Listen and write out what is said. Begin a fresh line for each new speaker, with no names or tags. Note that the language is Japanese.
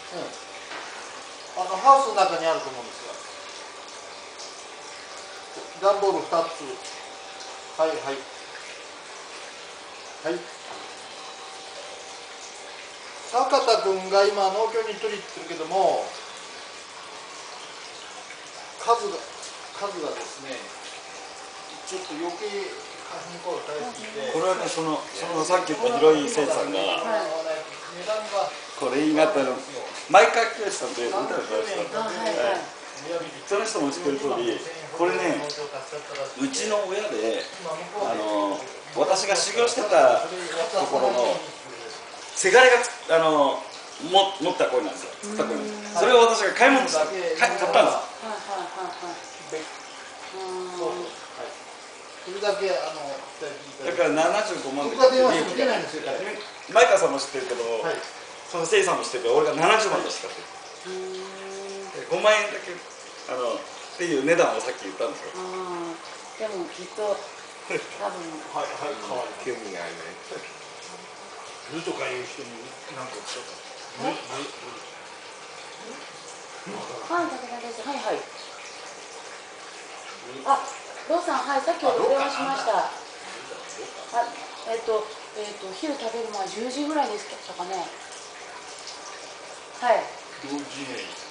ハウスの中にあると思うんですが、段ボール2つ。はいはいはい。坂田君が今農協に取りに行ってるけども、数がですね、ちょっと余計花粉が大きくて、
これはね、そのさっき言った広い生産が、これ言い方の前川清さんという歌を歌う人、その人も知ってる通り、これね、うちの親で私が修行してたところのせがれが持った声なんですよ。作った声なんです。それを私が買い物した買ったんです。
それだけ
だから75万で
僕は電話してくれないんですよ。
前川さんも知ってるけど、そのせいさんも知ってるけど、俺が70万でしかって5万円だけっていう値段をさっき言ったんですよ。
でもきっと多分
興味があるね。
図とかいう人に何か言ったか。
はい、武田です。はいはい。あ、ローさん、はい、さっきお電話しました。昼食べる前10時ぐらいでしたかね。はい。
同時に。